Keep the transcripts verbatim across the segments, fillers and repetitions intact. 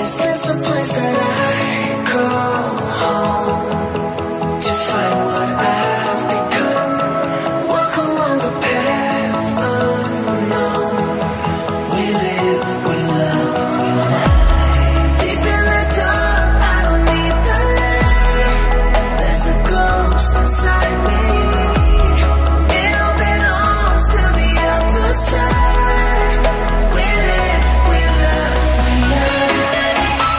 Is this a place that I call home to find what I've become? Walk along the path unknown. We live, we love, we lie. Deep in the dark, I don't need the light. There's a ghost inside me. It all belongs to the other side. We live, we love, we lie.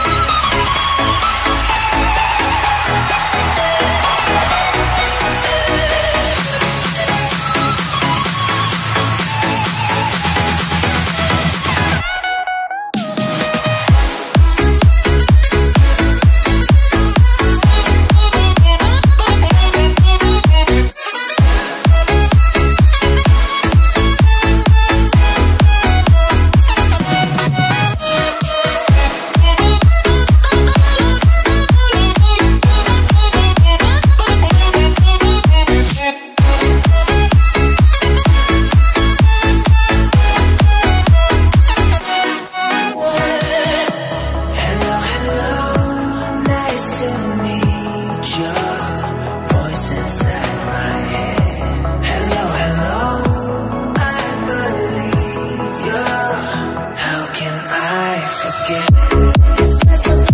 Hello, hello, nice to meet you. Voice inside my head. Hello, hello, I believe you. How can I forget? Is this a